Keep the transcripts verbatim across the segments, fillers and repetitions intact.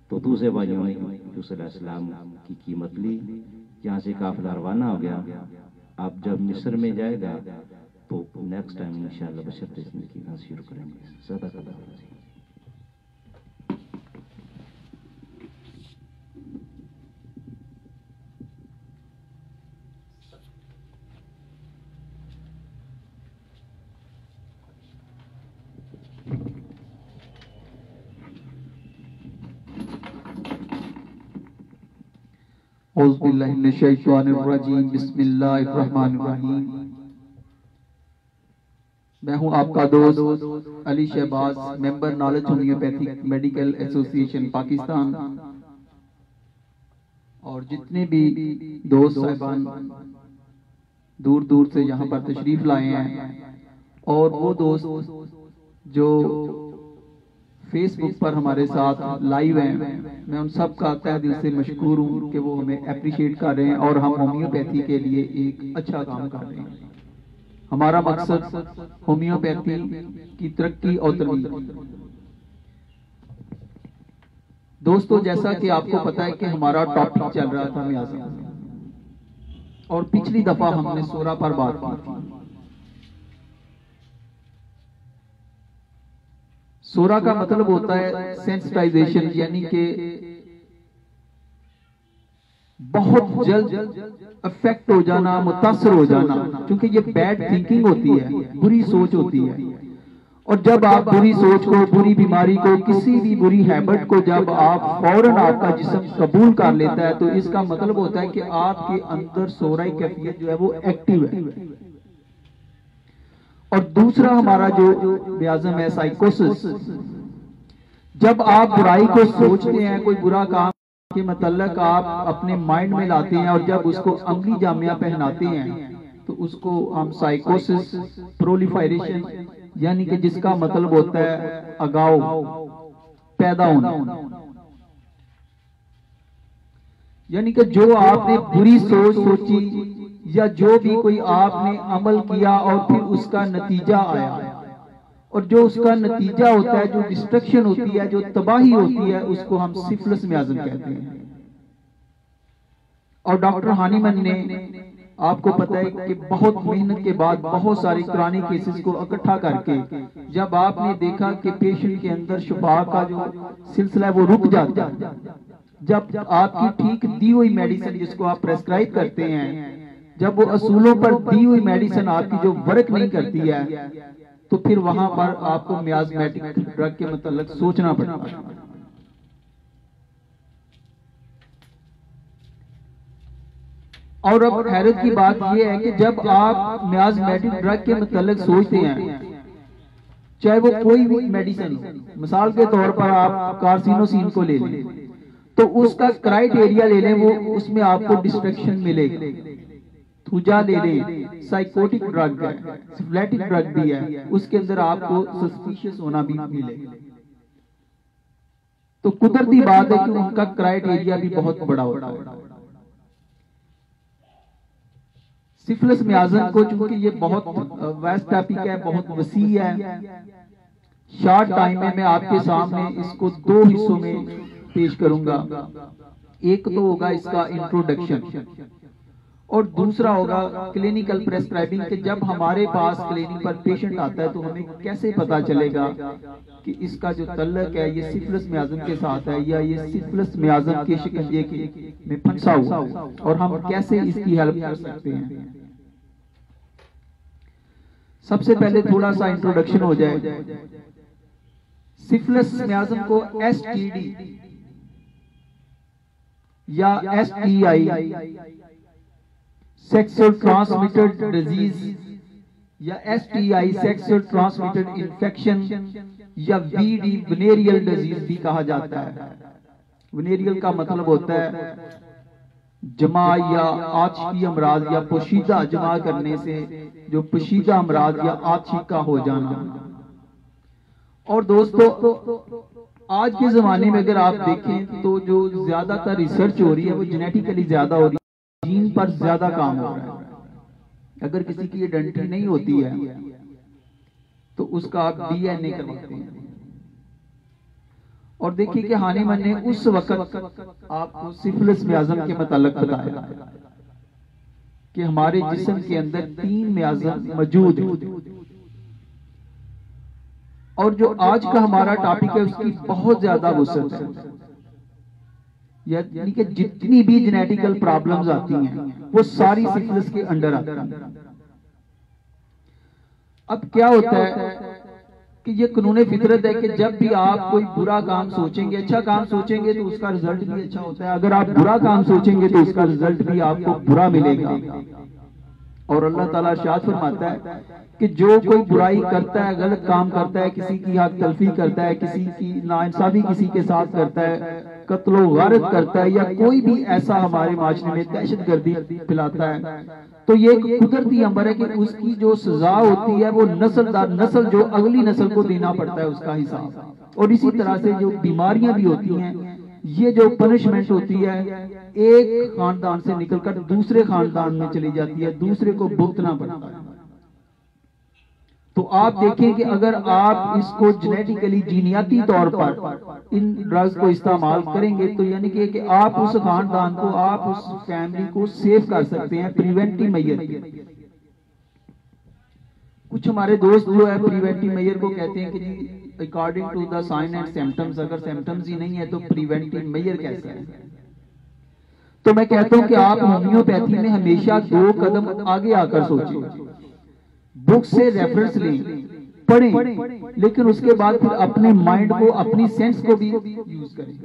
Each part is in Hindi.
तो दूसरे भाइयों ने यूसुफ अलैहिस्सलाम की कीमत ली। यहाँ से काफिला रवाना हो गया। अब जब मिस्र में जाएगा तो नेक्स्ट टाइम इंशाअल्लाह बशर्ते जिंदगी का शुरू करेंगे। सदा कदा औज़ुबिल्लाहिमिनश्शैतानिर्रजीम बिस्मिल्लाहिर्रहमानिर्रहीम। मैं हूं आपका दोस्त Ali Shahbaz, member knowledge homeopathic medical association Pakistan. और जितने भी दोस्त साहिबान दूर दूर से यहाँ पर तशरीफ लाए हैं और वो दोस्त जो फेसबुक पर हमारे साथ लाइव हैं, मैं उन सब का तहे दिल से मशकूर हूँ कि वो हमें अप्रिशिएट कर रहे हैं और हम होम्योपैथी के लिए एक अच्छा काम कर रहे हैं। हमारा मकसद होम्योपैथी की तरक्की और तरक्की। दोस्तों, जैसा कि आपको पता है कि हमारा टॉपिक चल रहा था मियाज़म, और पिछली दफा हमने सूरा पर बात की थी। सूरा का मतलब होता है सेंसिटाइजेशन, यानी कि बहुत जल्द अफेक्ट हो जाना, मुतासर हो जाना, क्योंकि ये बैड थिंकिंग होती है, बुरी सोच होती है। और जब आप बुरी सोच को, बुरी बीमारी को, किसी भी बुरी हैबिट को जब आप फौरन आपका जिस्म कबूल कर लेता है तो इसका मतलब होता है कि आपके अंदर सोराई कैफियत जो है वो एक्टिव है। और दूसरा हमारा जो मियाज़म है साइकोसिस। जब आप बुराई को सोचते हैं, कोई बुरा काम के मतलब आप अपने माइंड में लाते हैं और जब उसको अमली जामिया पहनाते हैं तो उसको हम साइकोसिस प्रोलिफरेशन, यानी कि जिसका मतलब होता है अगाव, पैदा होना। यानी कि जो आपने बुरी सोच सोची या जो भी कोई आपने अमल किया और फिर उसका नतीजा आया, और जो उसका नतीजा होता है, जो डिस्ट्रक्शन होती है, जो तबाही होती है, उसको हम सिफिलिस मियाज़म कहते हैं। और डॉक्टर हानीमन ने, आपको पता है कि बहुत मेहनत के बाद बहुत सारी पुरानी केसेस को इकट्ठा करके जब आपने देखा कि पेशेंट के अंदर शिफा का जो सिलसिला है वो रुक जाता है, जब आपकी ठीक दी हुई मेडिसिन जिसको आप प्रेस्क्राइब करते हैं, जब वो असूलों पर दी हुई मेडिसिन आपकी जो वर्क नहीं करती है, तो फिर वहां पर आपको मियाज़मेटिक ड्रग के मतलब सोचना पड़ता है। और अब हैरत की बात यह है कि जब आप मियाज़मेटिक ड्रग के मतलब सोचते हैं, चाहे वो कोई भी मेडिसिन हो, मिसाल के तौर पर आप कार्सिनोसिन को ले लें, तो उसका क्राइटेरिया ले लें, वो उसमें आपको डिस्ट्रक्शन मिलेगी। थूजा ले लें, साइकोटिक ड्रग है, सिफिलिटिक ड्रग भी है, उसके अंदर आपको सस्पिशियस होना भी मिलेगा। तो कुदरती बात है कि उनका क्राइटेरिया भी बहुत बड़ा होता है। सिफिलिस मियाज़म को चूंकि ये बहुत वास्ट टॉपिक है, बहुत वसी है, शॉर्ट टाइम में मैं आपके सामने इसको दो हिस्सों में पेश करूंगा। एक तो होगा इसका इंट्रोडक्शन और दूसरा होगा क्लिनिकल प्रेस्क्राइबिंग, कि जब हमारे पास क्लिनिक पर पेशेंट आता है तो हमें कैसे पता चलेगा कि इसका जो तल्लक है ये सिफिलिस मियाज़म के साथ है या ये सिफिलिस मियाज़म के शिकंजे के में फंसा हुआ, और हम कैसे इसकी हेल्प कर सकते हैं। सबसे पहले थोड़ा सा इंट्रोडक्शन हो जाए। सिफिलिस मियाज़म को एस टी डी या S T I, sexual transmitted disease, या S T I sexual transmitted infection, या वी डी वेनेरियल डिजीज भी कहा जाता है। वेनेरियल का मतलब होता है जमा या आशिकी अमराज, या पोशीदा जमा करने से जो पोशीदा अमराज या आशिका हो जाना। और दोस्तों, आज के जमाने में अगर आप देखें तो जो ज्यादातर रिसर्च हो रही है वो जेनेटिकली ज्यादा हो रही है, जीन पर ज्यादा काम हो रहा है। अगर किसी की आइडेंटिटी नहीं होती है तो उसका आप डी एन ए करवाते हैं। और देखिए कि हानीमन ने उस वक्त आपको सिफिलिस मियाज़म के मुताल्लिक बताया कि हमारे जिस्म के अंदर तीन मियाज़म मौजूद है। और जो आज का हमारा टॉपिक है उसकी बहुत ज्यादा वसअत है, यानी कि जितनी भी जेनेटिकल प्रॉब्लम्स आती हैं वो सारी सिफिलिस के अंडर आती हैं। अब क्या होता है कि ये कानून फितरत है कि जब भी आप कोई बुरा काम सोचेंगे, अच्छा काम सोचेंगे तो उसका रिजल्ट भी अच्छा होता है, अगर आप बुरा काम सोचेंगे तो उसका रिजल्ट भी आपको बुरा मिलेगा। और अल्लाह ताला इरशाद फरमाता है कि जो कोई बुराई करता है, गलत काम करता है, किसी की हक तलफी करता है, किसी की नाइंसाफी किसी के साथ करता है, कत्लो गारत करता है, या कोई भी ऐसा हमारे माशरे में दहशतगर्दी फैलाता है, तो ये एक कुदरती अमर है कि उसकी जो सजा होती है वो नस्ल दर नस्ल जो अगली नस्ल को देना पड़ता है उसका हिसाब। और इसी तरह से जो बीमारियां भी होती हैं, ये जो पनिशमेंट होती है एक खानदान से निकलकर दूसरे खानदान में चली जाती है, दूसरे को भुगतना पड़ता है। तो आप देखें कि अगर आप इसको जेनेटिकली जीनियाती तौर पर इन ड्रग्स को इस्तेमाल करेंगे तो यानी कि, कि आप उस खानदान को, आप उस फैमिली को सेव कर सकते हैं प्रिवेंटिव मेजर। कुछ हमारे दोस्त जो है प्रिवेंटिव मेजर को कहते हैं कि जी according to the sign and symptoms, अगर सिम्टम्स ही नहीं है तो प्रिवेंटिव मेजर कैसे है। तो मैं कहता हूं कि आप होम्योपैथी में हमेशा दो कदम आगे आकर सोचें, बुक से रेफरेंस लें, पढ़ें, लेकिन उसके बाद फिर अपने माइंड को, अपनी सेंस को भी यूज करें।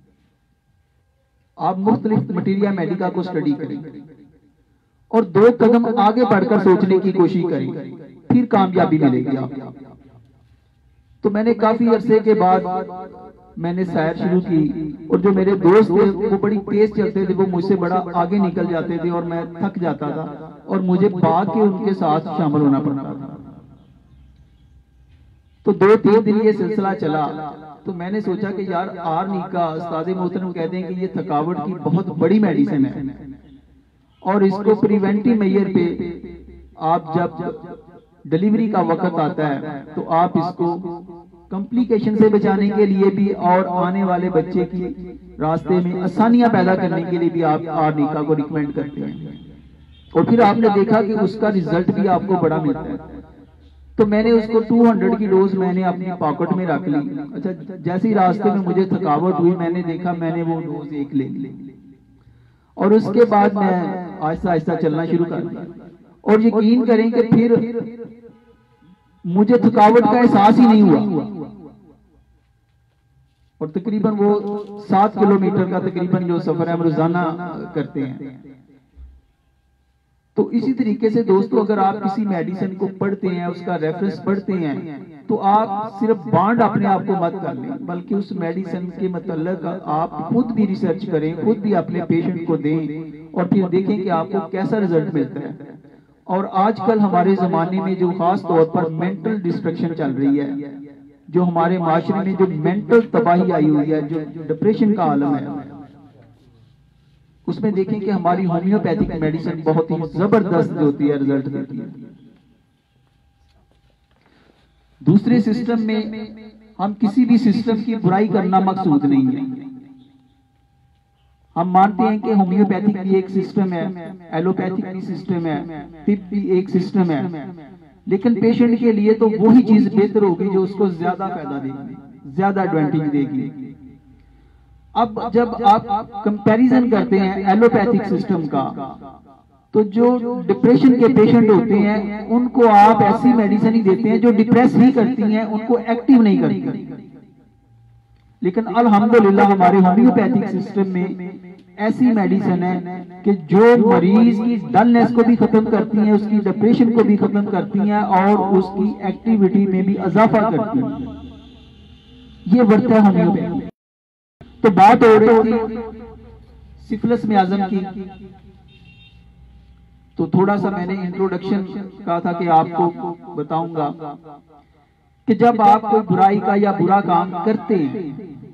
आप मुख्तलिफ मटीरियल मेडिका को स्टडी करें और दो कदम आगे बढ़कर सोचने की कोशिश करें, फिर कामयाबी मिलेगी आपको। तो मैंने काफी अरसे के बाद मैंने सैर शुरू की, और जो मेरे दोस्त थे वो बड़ी तेज चलते थे, वो मुझसे बड़ा आगे निकल जाते थे और मैं थक जाता था और मुझे भाग के उनके साथ शामिल होना पड़ता था। तो दो तीन दिन ये सिलसिला चला, तो मैंने सोचा कि यार आर्निका उस्ताद मोहतरम कहते हैं कि ये थकावट की बहुत बड़ी मेडिसिन है, और इसको प्रिवेंटिव मेजर पे आप जब डिलीवरी का वक्त आता है तो आप इसको कॉम्प्लिकेशन से बचाने के लिए भी और आने वाले बच्चे की रास्ते में आसानियां पैदा करने के लिए भी आप आर्निका को रिकमेंड करते हैं। और फिर आपने देखा कि उसका रिजल्ट भी आपको बड़ा मिलता है। तो मैंने उसको दो सौ की डोज मैंने अपनी पॉकेट में रख ली। अच्छा, जैसे ही रास्ते में मुझे थकावट हुई, मैंने देखा मैंने वो डोज एक ले ली, और उसके बाद मैं आहिस्ता आहिस्ता चलना शुरू कर दिया। और यकीन करें कि फिर मुझे थकावट का एहसास ही नहीं हुआ, और तकरीबन वो सात किलोमीटर का तकरीबन जो सफर है हम रोजाना करते हैं। तो इसी तरीके से दोस्तों, अगर आप किसी मेडिसिन को पढ़ते हैं, उसका रेफरेंस पढ़ते हैं, तो आप सिर्फ बांड अपने आप को मत कर लें, बल्कि उस मेडिसिन के मतलब आप खुद भी रिसर्च करें, खुद भी अपने पेशेंट को दें, और फिर देखें कि आपको कैसा रिजल्ट मिलता है। और आजकल हमारे जमाने में जो खास तौर पर मेंटल डिस्ट्रक्शन चल रही है, जो हमारे माशरे में जो मेंटल तबाही आई हुई है, जो डिप्रेशन का आलम है, उसमें देखें कि हमारी होम्योपैथिक मेडिसिन बहुत ही जबरदस्त होती है, रिजल्ट देती है। दूसरे सिस्टम में हम किसी भी सिस्टम की बुराई करना मकसूद नहीं है। हम मानते हैं कि होम्योपैथिक भी एक सिस्टम है, एलोपैथिक भी सिस्टम है, तिब भी एक सिस्टम है, लेकिन पेशेंट के लिए तो वही चीज बेहतर होगी जो उसको ज्यादा फायदा देगी, ज्यादा एडवांटेज देगी। अब जब आप कंपैरिजन करते हैं एलोपैथिक सिस्टम का, तो जो डिप्रेशन के पेशेंट होते हैं उनको आप ऐसी मेडिसिन ही देते हैं जो डिप्रेस ही करती हैं, उनको एक्टिव नहीं करती। लेकिन अल्हम्दुलिल्लाह हमारे होम्योपैथिक सिस्टम में ऐसी मेडिसिन है कि जो मरीज की डलनेस को भी खत्म करती हैं, उसकी डिप्रेशन को भी खत्म करती हैं, और उसकी एक्टिविटी में भी इजाफा करती हैं। ये वर्त है होम्योपैथी। तो बात हो रही थी सिफिलिस मियाज़म की, तो थोड़ा सा मैंने इंट्रोडक्शन कहा था कि आपको बताऊंगा कि जब आप कोई बुराई का या बुरा काम करते हैं,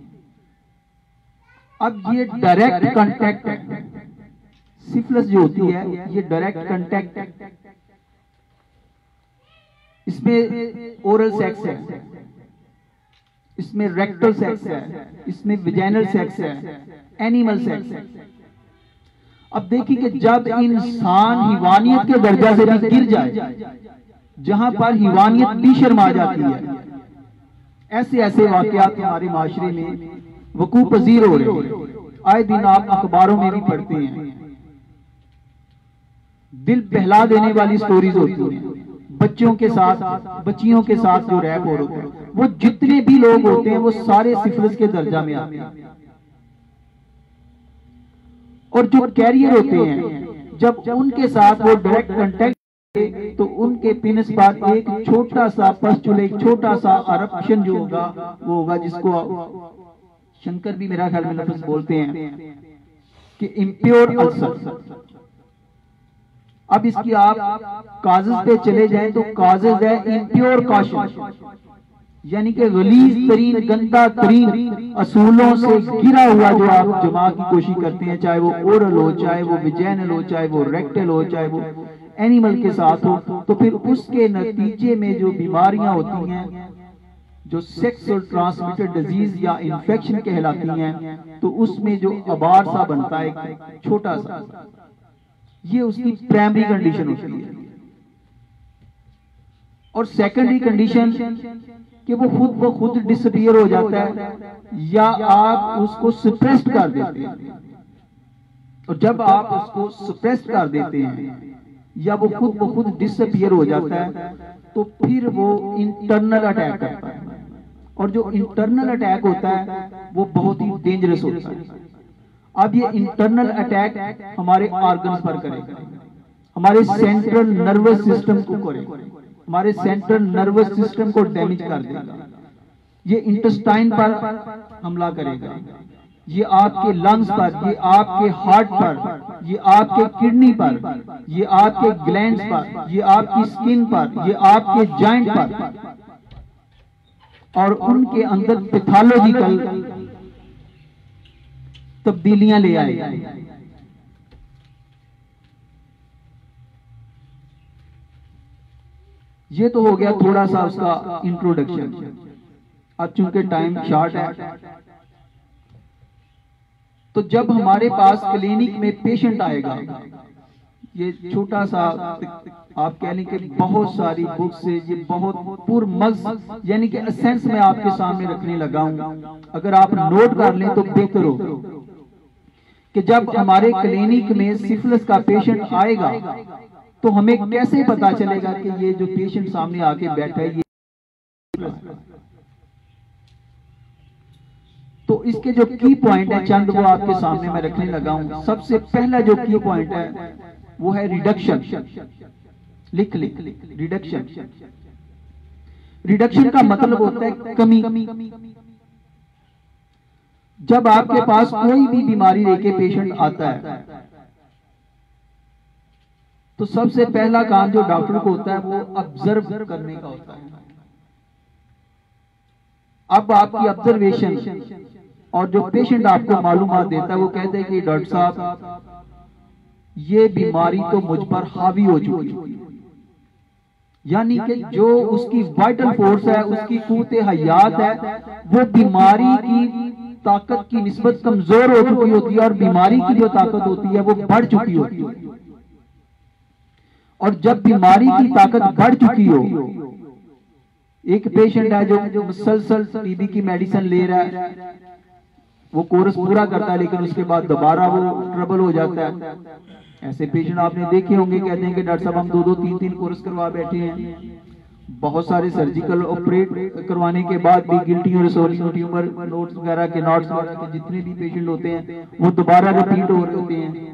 अब ये डायरेक्ट कांटेक्ट है, सिफिलिस जो होती है ये डायरेक्ट कांटेक्ट है, इसमें ओरल सेक्स है, इसमें रेक्टल सेक्स है, इसमें विजाइनल सेक्स है, एनिमल सेक्स है। अब देखिए कि जब इंसान हिवानियत के दर्जा से भी गिर जाए, जहां पर हिवानियत भी शर्मा जाती है, ऐसे ऐसे वाकयात हमारे माशरे में वकू पजीर हो रहे हैं। आए दिन आप अखबारों में भी पढ़ते हैं, दिल बहला देने वाली स्टोरीज होती हैं। बच्चों के साथ, बच्चियों के साथ जो रैप हो रहा है, वो जितने भी लोग होते हैं वो सारे सिफिलिस के दर्जा में आते हैं। और जो कैरियर होते हैं, जब उनके साथ वो डायरेक्ट कांटेक्ट तो उनके पेनिस पर एक छोटा सा पस्चुल, एक छोटा सा अरप्शन जो होगा वो होगा, जिसको शंकर भी मेरा ख्याल में लफ्ज बोलते हैं कि इम्प्योर अल्सर। अब इसकी आप काजेज पे चले जाएं तो काजेज है इम्प्योर कॉशन, यानी कि गलीज तरीन, गंदा तरीन असूलों से घिरा हुआ जो आप जमा की कोशिश करते हैं, चाहे वो ओरल हो, चाहे वो विजैनल हो, चाहे वो रेक्टल हो, चाहे वो एनिमल के साथ हो, तो फिर उसके नतीजे में जो बीमारियां होती हैं, जो सेक्सुअल ट्रांसमिटेड डिजीज या इन्फेक्शन कहलाती हैं, तो उसमें जो अबार सा बनता है छोटा सा, ये उसकी प्राइमरी कंडीशन होती है। और सेकेंडरी कंडीशन कि वो खुद वो खुद डिसअपीयर हो जाता है, या आप उसको सप्रेस्ड कर देते हैं। और जब आप उसको सप्रेस्ड कर देते हैं या वो खुद वो खुद डिसअपीयर हो जाता है, तो फिर वो इंटरनल अटैक करता है। और जो इंटरनल अटैक होता है वो बहुत ही डेंजरस होता है। अब ये इंटरनल अटैक हमारे ऑर्गन्स पर करेगा, हमारे सेंट्रल नर्वस सिस्टम को करेगा, हमारे सेंट्रल नर्वस सिस्टम को डैमेज कर देगा। ये इंटेस्टाइन पर हमला करेगा, ये आपके लंग्स पर, ये आपके हार्ट पर, ये आपके किडनी पर, ये आपके ग्लैंड्स पर, ये आपकी स्किन पर, ये आपके जॉइंट पर, और उनके अंदर पैथोलॉजिकल तब्दीलियां ले आएगा। ये तो हो गया थोड़ा सा उसका इंट्रोडक्शन। अब चूंकि टाइम शॉर्ट है, तो जब हमारे पास क्लिनिक में पेशेंट आएगा, ये छोटा सा आप कह लें कि बहुत सारी बुक से ये बहुत पूर्वमज यानी कि एसेंस में आपके सामने रखने लगा हूं। अगर आप नोट कर लें तो बेहतर हो कि जब हमारे क्लिनिक में सिफिलिस का पेशेंट आएगा तो हमें कैसे पता चलेगा कि ये जो पेशेंट सामने आके बैठा है ये। तो इसके जो की पॉइंट है चंद वो आपके सामने मैं रखने लगा हूं। सबसे पहला जो की पॉइंट है वो है रिडक्शन। लिख लिख रिडक्शन। रिडक्शन का मतलब होता है कमी। जब आपके पास कोई भी बीमारी लेके पेशेंट आता है तो सबसे पहला काम जो डॉक्टर को होता है वो ऑब्जर्व करने का होता है। अब आपकी ऑब्जर्वेशन और जो पेशेंट आपको मालूमात देता है वो कहते हैं कि डॉक्टर साहब ये बीमारी तो मुझ पर हावी हो चुकी है, यानी कि जो उसकी वाइटल फोर्स है, उसकी कुव्वत हयात है, वो बीमारी की ताकत की निस्बत कमजोर हो चुकी होती है और बीमारी की जो ताकत होती है वो बढ़ चुकी होती है। और जब बीमारी की ताकत बढ़ चुकी हो, एक पेशेंट है जो जो मुसलसल टीबी की मेडिसिन ले रहा है, वो कोर्स पूरा करता है लेकिन उसके बाद दोबारा वो ट्रबल हो जाता है। ऐसे पेशेंट आपने देखे होंगे, कहते हैं कि डॉक्टर साहब हम दो दो तीन तीन कोर्स करवा बैठे हैं। बहुत सारे सर्जिकल ऑपरेट करवाने के बाद भी गिल्टी और सोलिंग ट्यूमर नोट्स वगैरह के नॉट्स वगैरह के जितने भी पेशेंट होते हैं वो दोबारा रिपीट हो रहे होते हैं।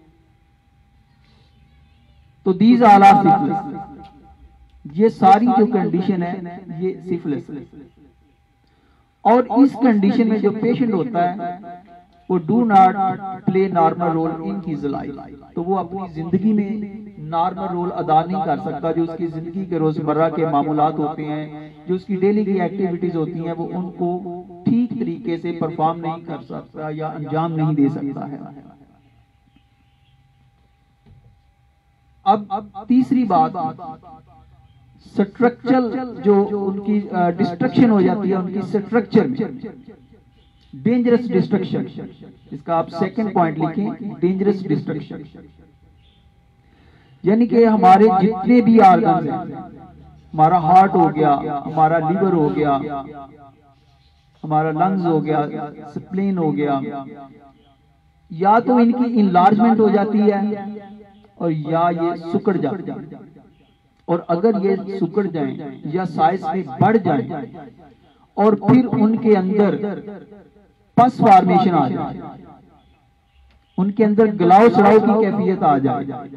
तो दीज आर आर सिफिलिस। ये सारी जो कंडीशन है ये सिफिलिस। और इस कंडीशन में जो पेशेंट होता है वो do not play normal role in his life, तो वो अपनी जिंदगी में नॉर्मल रोल अदा नहीं कर सकता। जो उसकी जिंदगी के रोजमर्रा के मामूलात होते हैं, जो उसकी डेली की एक्टिविटीज होती हैं, वो उनको ठीक तरीके से परफॉर्म नहीं कर सकता या अंजाम नहीं दे सकता है। अब तीसरी बात, स्ट्रक्चरल जो उनकी डिस्ट्रक्शन हो जाती है उनकी स्ट्रक्चर में, डेंजरस डिस्ट्रक्शन, इसका आप सेकंड पॉइंट लिखें, डेंजरस डिस्ट्रक्शन। यानी कि हमारे जितने भी ऑर्गन हैं, हमारा हार्ट हो गया, हमारा लीवर हो गया, हमारा लंग्स हो गया, स्प्लीन हो गया, या तो इनकी इनलार्जमेंट हो जाती है और या ये सिकुड़ जाते हैं। और अगर ये सिकुड़ जाएं या साइज में बढ़ जाएं और फिर उनके अंदर पस फॉर्मेशन आ जाए, उनके अंदर गलाव सड़ाव की कैफियत आ जाए,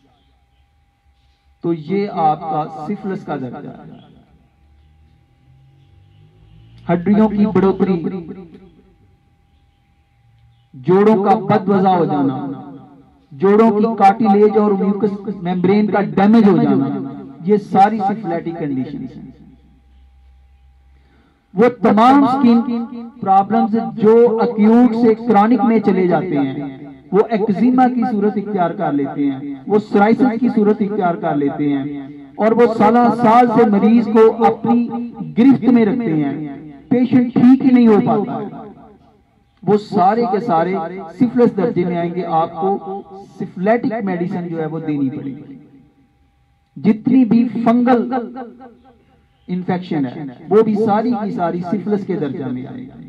तो ये आपका सिफिलिस का दर्जा है। हड्डियों की बढ़ोतरी, जोड़ों का बदवजा हो जाना, जोड़ों की कार्टिलेज और म्यूकस मेम्ब्रेन का डैमेज हो जाना, ये सारी सिफिलिटिक कंडीशंस हैं। वो तमाम स्किन प्रॉब्लम्स जो अक्यूट से क्रॉनिक में चले जाते हैं, वो एक्जिमा की सूरत इख्तियार कर लेते हैं, वो सोराइसिस की सूरत इख्तियार कर लेते हैं, और वो साल साल से मरीज को अपनी गिरफ्त में रखते हैं, पेशेंट ठीक ही नहीं हो पाता। वो सारे के सारे सिफिलिस दर्जे में आएंगे, आपको सिफिलिटिक मेडिसिन जो है वो देनी पड़ेगी। जितनी भी फंगल इन्फेक्शन है वो भी सारी की सारी सिफिलिस के दर्जा में आएगी।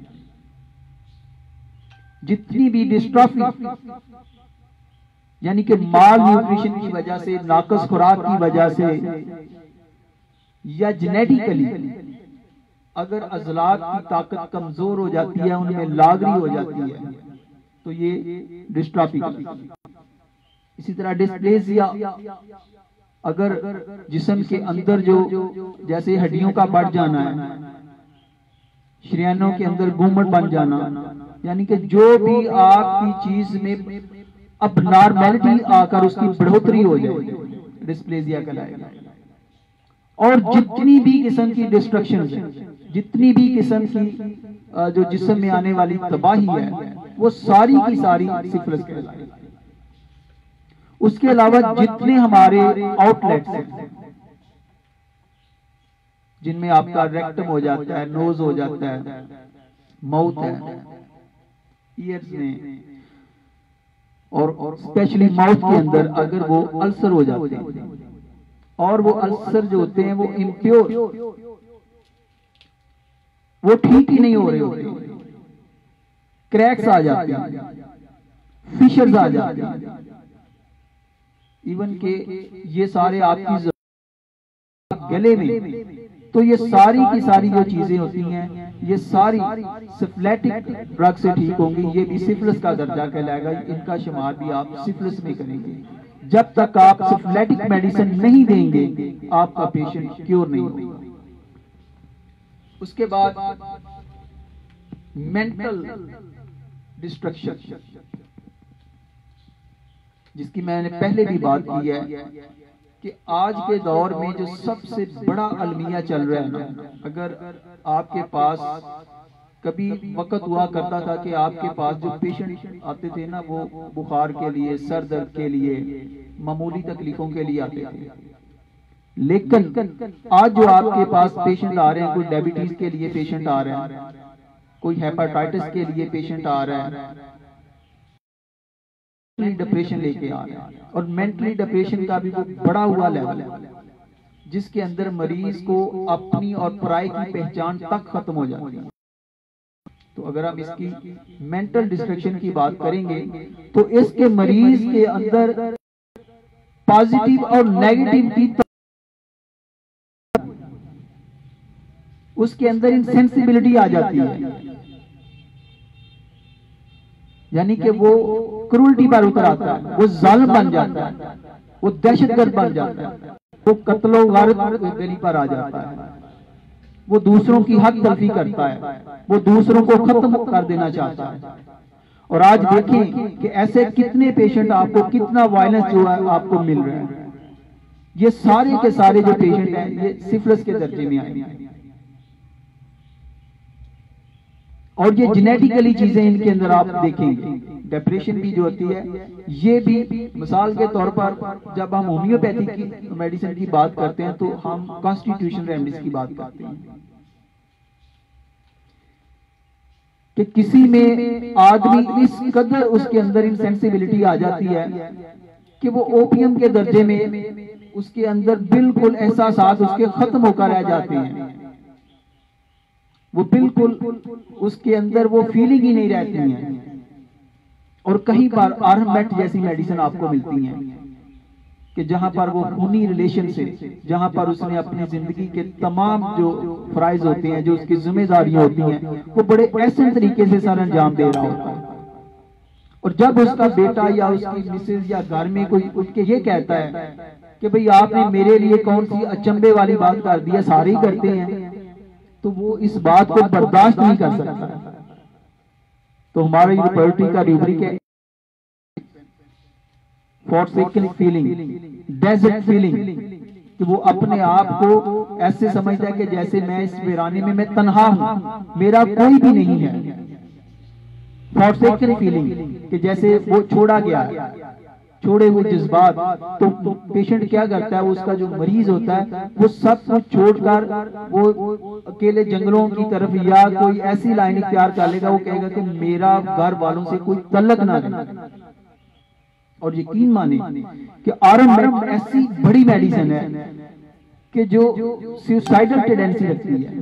जितनी भी डिस्ट्रॉफी यानी कि माल न्यूट्रिशन की वजह से, नाकस खुराक की वजह से, या जेनेटिकली अगर अजलात की ताकत कमजोर हो जाती है, उनमें लागरी हो जाती है, तो ये डिस्ट्रॉफी। इसी तरह डिस्प्लेसिया, अगर जिस्म के अंदर जो जैसे हड्डियों का बढ़ जाना है, शरीयानों के अंदर घूमट बन जाना, यानी कि जो भी आपकी चीज में अब नॉर्मेलिटी आकर उसकी बढ़ोतरी हो जाए, डिस्प्लेसिया कहलाएगा। और जितनी भी किस्म की डिस्ट्रक्शन है, जितनी भी किस्म की जो जिस्म में आने वाली तबाही है, वो सारी की सारी सिफिलिस कहलाएगी। उसके अलावा जितने हमारे आउटलेट्स हैं, जिनमें आपका रेक्टम हो जाता है, नोज हो जाता है, माउथ है, ईयर्स में, और स्पेशली माउथ के अंदर अगर वो अल्सर हो जाते हैं, और वो अल्सर जो होते हैं वो इम्प्योर, वो ठीक ही नहीं हो रहे होते, क्रैक्स आ जाते हैं, फिशर्स आ जाते हैं, इवन के ये सारे आपकी गले में, तो ये सारी की सारी जो चीजें होती हैं, ये सारी सिफिलिटिक ड्रग से ठीक होंगी। ये भी सिफिलिस का दर्जा कहलाएगा, इनका शुमार भी आप सिफिलिस में करेंगे। जब तक आप सिफिलिटिक मेडिसिन नहीं देंगे, आपका पेशेंट क्योर नहीं होगा। उसके बाद मेंटल डिस्ट्रक्शन, जिसकी मैंने पहले भी बात की है कि आज के दौर में जो सबसे बड़ा अलमिया चल रहा है ना, अगर आपके पास कभी वक्त हुआ करता था कि आपके पास जो पेशेंट आते थे ना, वो बुखार के लिए, सर दर्द के लिए, मामूली तकलीफों के लिए आते थे, लेकिन आज जो आपके पास पेशेंट आ रहे हैं, कोई डायबिटीज के लिए पेशेंट आ रहे हैं, कोई हेपेटाइटिस के लिए पेशेंट आ रहा है, डिप्रेशन लेके आ रहे हैं। और मेंटली डिप्रेशन का भी वो बड़ा हुआ लेवल है, जिसके अंदर मरीज को अपनी और पराई की पहचान तक खत्म हो जाती है। तो अगर हम इसकी मेंटल डिस्ट्रक्शन की बात करेंगे, तो इसके मरीज के अंदर पॉजिटिव और नेगेटिव की, उसके अंदर इनसेंसिबिलिटी आ जाती है, यानी कि वो क्रूरटी पर उतर आता है, वो जालिम बन जाता है, वो दहशतगर्द बन जाता है, वो कत्लो गारत पर आ जाता है, वो दूसरों की हक तलफी करता है, वो दूसरों को खत्म कर देना चाहता है। और आज देखें कि ऐसे कितने पेशेंट आपको, कितना वायलेंस जो है आपको मिल रहा है। ये सारे के सारे जो पेशेंट हैं, ये सिफिलिस के दर्जे में आए हैं। और ये जेनेटिकली चीजें इनके अंदर आप देखेंगे, डिप्रेशन भी जो होती है, ये भी मिसाल के तौर पर जब हम होम्योपैथी की मेडिसिन की बात करते हैं तो हम कॉन्स्टिट्यूशन रेमेडीज की बात करते हैं कि किसी में आदमी इस कदर उसके अंदर इनसेंसिबिलिटी आ जाती है कि वो ओपियम के दर्जे में उसके अंदर बिल्कुल एहसास उसके खत्म होकर रह जाते हैं, वो बिल्कुल उसके अंदर वो फीलिंग ही नहीं रहती है। और कहीं पर आर्मेट जैसी मेडिसिन आपको मिलती हैं कि जहां पर वो खूनी रिलेशन से, जहां पर उसने अपनी जिंदगी के तमाम जो फराइज होते हैं, जो उसकी जिम्मेदारियां होती हैं, वो बड़े ऐसे तरीके से सर अंजाम दे रहा होता है। और जब उसका बेटा या उसकी मिसेज या घर में कोई उनके ये कहता है कि भाई आपने मेरे लिए कौन सी अचंभे वाली बात कर दी है, सारे ही करते हैं, तो वो इस बात को बर्दाश्त नहीं कर सकता। तो हमारी पोएट्री का रूब्रिक है फॉरसेकन फीलिंग, डेजर्ट फीलिंग, कि वो अपने आप को ऐसे समझता है कि जैसे मैं इस वीराने में मैं तन्हा हूं, मेरा कोई भी नहीं है। फॉरसेकन फीलिंग कि जैसे वो छोड़ा गया, छोड़े हुए जज्बात। तो, तो पेशेंट क्या करता है, उसका जो मरीज होता है वो सब कुछ छोड़कर वो अकेले जंगलों की तरफ या कोई ऐसी लाइन इख्तियार कर लेगा, वो कहेगा कि मेरा घर वालों से कोई तल्लक ना रहे। और यकीन माने कि आरएम ऐसी बड़ी मेडिसिन है कि जो सुसाइडल टेंडेंसी रखती है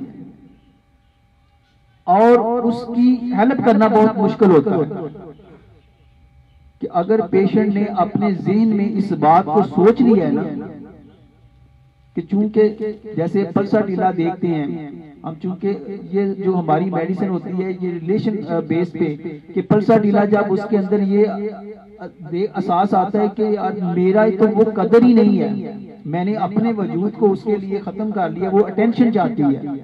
और उसकी हेल्प करना बहुत मुश्किल होता है कि अगर पेशेंट ने अपने ज़हन में इस बात को सोच लिया है ना कि चूंकि जैसे पल्साटीला देखते हैं हम, चूंकि ये जो हमारी मेडिसिन होती है ये रिलेशन बेस पे कि पल्साटीला जब उसके अंदर ये एहसास आता है कि यार मेरा तो वो कदर ही नहीं है, मैंने अपने वजूद को उसके लिए खत्म कर लिया, वो अटेंशन चाहती है।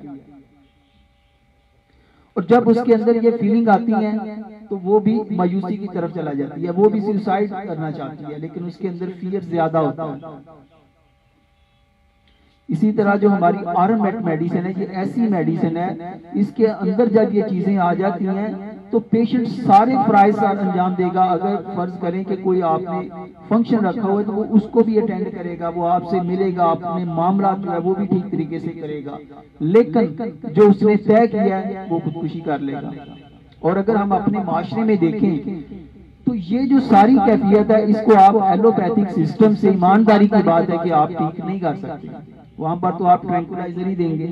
और जब उसके अंदर ये फीलिंग आती है तो वो भी मायूसी की तरफ चला जाती है, वो भी सुसाइड करना चाहती है, लेकिन उसके अंदर फियर ज्यादा होता है। इसी तरह जो हमारी आरएमएट मेडिसिन है, ये ऐसी मेडिसिन है, इसके अंदर जब ये चीजें आ जाती हैं तो पेशेंट सारे फ्राइज अंजाम देगा। अगर फर्ज करें कि कोई आपने फंक्शन रखा हुआ है तो वो उसको भी अटेंड करेगा, वो आपसे मिलेगा, अपने मामला जो है वो भी ठीक तरीके से करेगा, लेकिन जो उसने तय किया है वो खुदकुशी कर लेगा। और अगर हम अपने माशरे में देखें तो ये जो सारी कैफियत है, इसको आप एलोपैथिक सिस्टम से, ईमानदारी की बात है कि आप ठीक नहीं कर सकते, वहां पर तो आप ट्रैंकुलाइजर ही देंगे।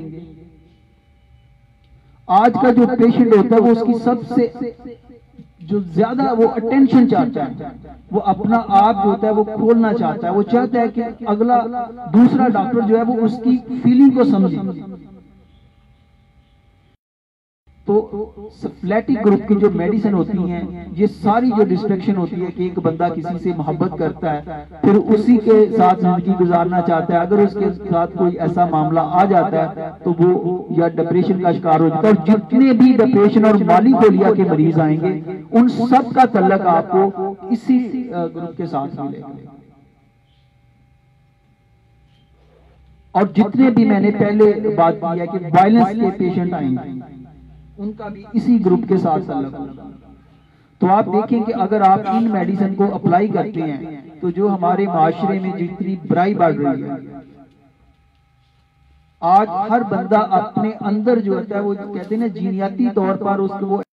आज का जो पेशेंट होता है वो उसकी सबसे जो ज्यादा वो अटेंशन चाहता है, वो अपना आप जो होता है वो खोलना चाहता है, वो चाहता है कि अगला दूसरा डॉक्टर जो है वो उसकी फीलिंग को समझे। तो सप्लेटिक ग्रुप की जो मेडिसिन होती हैं, ये सारी जो डिस्ट्रैक्शन होती है कि एक बंदा किसी से मोहब्बत करता है, फिर उसी के साथ जिंदगी गुजारना चाहता है, अगर उसके साथ कोई ऐसा मामला आ जाता है तो वो या डिप्रेशन का शिकार हो जाता है। और जितने भी डिप्रेशन और माली फोलिया के मरीज आएंगे उन सब का तल्लक आपको इसी ग्रुप के साथ मिलेगा। और जितने भी मैंने पहले बात की है कि वायलेंस के पेशेंट आएंगे उनका भी इसी ग्रुप के साथ ताल्लुक होगा। तो आप देखें कि अगर आप इन मेडिसिन को अप्लाई करते हैं तो जो हमारे माशरे में जितनी बुराई बढ़ रही है, आज हर बंदा अपने अंदर जो होता है वो कहते हैं ना जीनियाती तौर पर उसको वो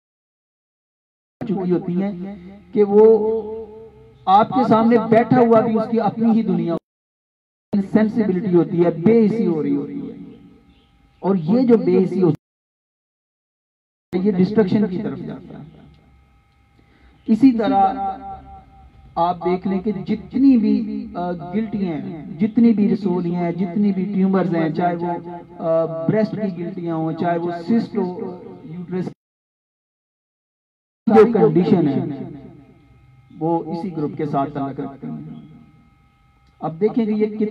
चुकी होती है कि वो आपके सामने बैठा हुआ भी उसकी अपनी ही दुनिया सेंसिबिलिटी होती है, बेहिसी हो रही होती है। और ये जो बेहिसी होती है ये डिस्ट्रक्शन की तरफ जाता है। इसी तरह आप देख लें कि जितनी भी गिल्टियां हैं, जितनी भी रसोलियां हैं, जितनी भी ट्यूमर्स हैं, चाहे वो ब्रेस्ट की गिल्टियां हो, चाहे वो सिस्ट हो, यूट्रस जो कंडीशन है वो इसी ग्रुप के साथ ताल्लुक रखती है। अब देखेंगे ये कित...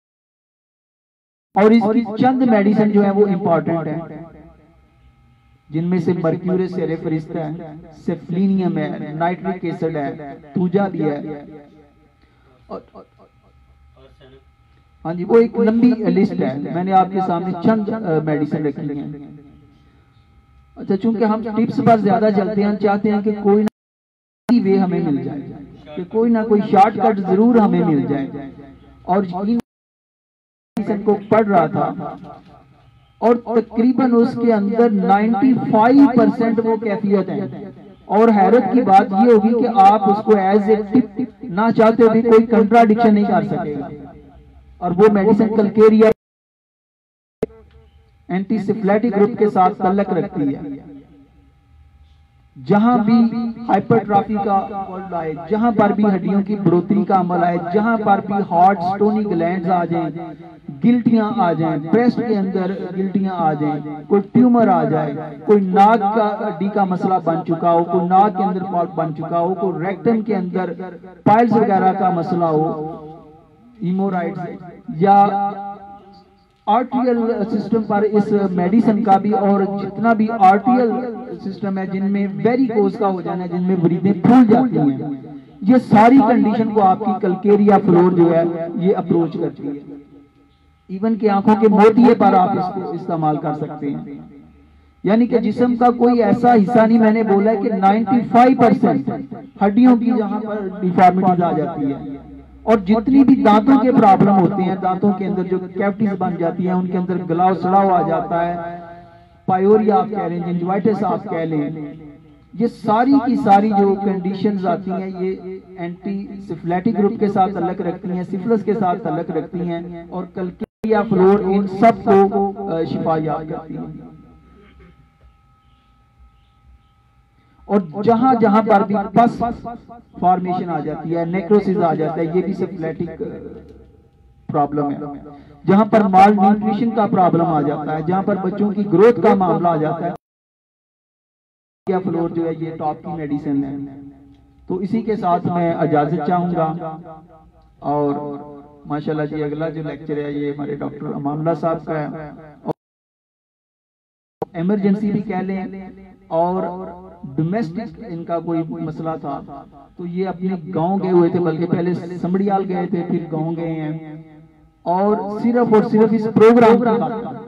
और इसकी चंद मेडिसिन जो है वो इंपॉर्टेंट है, जिनमें से मर्क्यूरस सेरेफरिस्टा है, सेफ्लिनियम है, नाइट्रिक एसिड है, तूजा भी है। और हाँ जी, वो एक लंबी लिस्ट है, मैंने आपके सामने चंद मेडिसिन रखी हैं। अच्छा, चूंकि हम टिप्स पर ज्यादा चलते हैं, चाहते हैं कि कोई इजी वे हमें मिल जाए, कि कोई ना कोई शॉर्टकट जरूर हमें मिल जाए। और यकीन को पढ़ रहा था और तकरीबन उसके अंदर पचानवे परसेंट वो कैफियत है। और हैरत की बात ये होगी कि आप उसको एज ए टिप ना चाहते हुए भी कोई कंट्राडिक्शन नहीं कर सकेगा। और वो मेडिसिन कलकेरिया एंटीसिफ्लेटिक ग्रुप के साथ तल्लक रखती है। जहां भी हाइपरट्रॉफी का वर्ड आए, जहां पर भी हड्डियों की बढ़ोतरी का अमल आए, जहां पर भी हार्ट स्टोनी ग्लैंड्स आ जाएं, गिल्टियां आ जाएं, ब्रेस्ट के अंदर गिल्टियां आ जाएं, कोई ट्यूमर आ जाए, कोई नाक का हड्डी का मसला बन चुका हो, कोई नाक के अंदर फॉल्ट बन चुका हो, कोई रेक्टम के अंदर पाइल्स वगैरह का मसला हो, हीमोराइड्स या आर्टियल सिस्टम पर इस मेडिसिन का भी, और जितना भी आर्टियल सिस्टम है जिनमें वेरिकोज का हो जाना है, जिनमें ब्रीदें फूल जाती हैं, ये सारी कंडीशन को आपकी कलकेरिया फ्लोर जो है ये अप्रोच करती है। इवन के आंखों के मोतिये पर आप इसको इस्तेमाल कर सकते हैं। यानी कि जिस्म का कोई ऐसा हिस्सा नहीं, मैंने बोला है कि पचानवे परसेंट हड्डियों की जहां पर डिफॉर्मिटीज आ जाती है, और जितनी भी दांतों के प्रॉब्लम होते हैं, दांतों के अंदर जो कैविटीज बन जाती हैं, उनके अंदर गलाव सड़ाव आ जाता है, पायोरिया आप कह लें, जिंजवाइटिस आप कह लें, ये सारी की सारी जो कंडीशंस आती हैं ये एंटी सिफिलिटिक ग्रुप के साथ तल्लक रखती हैं, सिफिलिस के साथ तल्लक रखती हैं, और कलकेरिया फ्लोर इन सब को शिफा याब करती है। और जहां जहां पर भी पस फॉर्मेशन आ जाती है, नेक्रोसिस आ जाता है, ये भी सिफिलिटिक प्रॉब्लम है। जहां पर माल न्यूट्रिशन का प्रॉब्लम आ जाता है, जहां पर बच्चों की ग्रोथ का मामला आ जाता है, या फ्लोर जो है ये टॉप की मेडिसिन है। तो इसी के साथ मैं इजाजत चाहूंगा, और माशाल्लाह जी अगला जो लेक्चर है ये हमारे डॉक्टर अमानुल्लाह साहब का है, और इमरजेंसी भी कह लें, और डोमेस्टिक इनका कोई मसला था तो ये अपने गांव गए हुए थे, बल्कि पहले समड़ियाल गए थे, फिर गांव गए हैं, और सिर्फ और सिर्फ इस प्रोग्राम का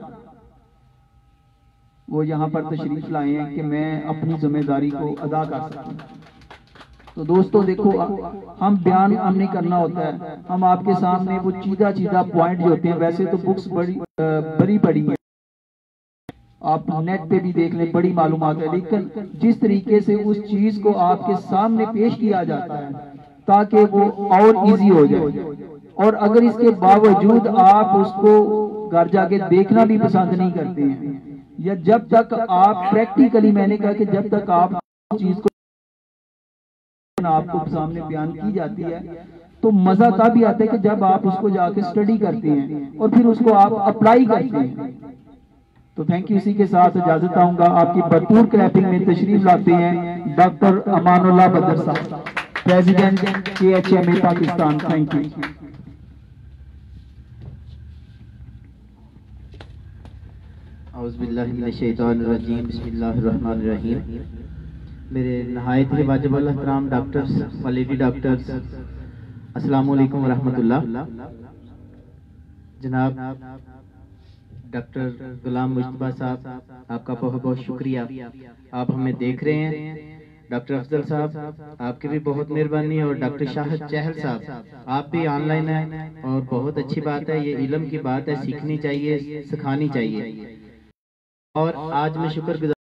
वो यहाँ पर तशरीफ लाए हैं कि मैं अपनी जिम्मेदारी को अदा कर सकूं। तो दोस्तों देखो, हम बयान हमने करना होता है, हम आपके सामने वो चीजा चीजा पॉइंट जो होते हैं, वैसे तो बुक्स बड़ी बड़ी पड़ी हैं, आप नेट पे भी देख लें, बड़ी मालूमात है, लेकिन जिस तरीके से उस चीज को आपके सामने पेश किया जाता है ताकि वो और इजी हो जाए, और अगर इसके बावजूद आप उसको घर जाके देखना भी पसंद नहीं करते हैं, या जब तक आप प्रैक्टिकली, मैंने कहा कि जब तक आप चीज को आपको सामने बयान की जाती है तो मजा तब भी आता है कि जब आप उसको जाके स्टडी करते हैं और फिर उसको आप अप्लाई करते हैं। तो थैंक यू। इसी के साथ इजाजत चाहूंगा। आपकी भरपूर क्लैपिंग में तशरीफ लाते हैं डॉक्टर अमानुल्लाह बदर साहब, प्रेसिडेंट के H M A Pakistan. Thank you. औज़ुबिल्लाहिमिनश्शैतानिर्रजीम, बिस्मिल्लाहिर्रहमानिर्रहीम। मेरे नहायत ही वाजिब अल एहतराम डॉक्टर्स, वालिदी डॉक्टर्स, अस्सलामु अलैकुम वरहमतुल्लाह। जनाब डॉक्टर गुलाम मुस्तफा साहब, आपका बहुत बहुत शुक्रिया, आप हमें देख रहे हैं। डॉक्टर अफजल साहब, आपकी भी बहुत मेहरबानी, और डॉक्टर शाहिद चहल साहब, आप भी ऑनलाइन हैं और बहुत अच्छी बात है, ये इल्म की बात है, सीखनी चाहिए, सिखानी चाहिए। और आज मैं शुक्रगुजार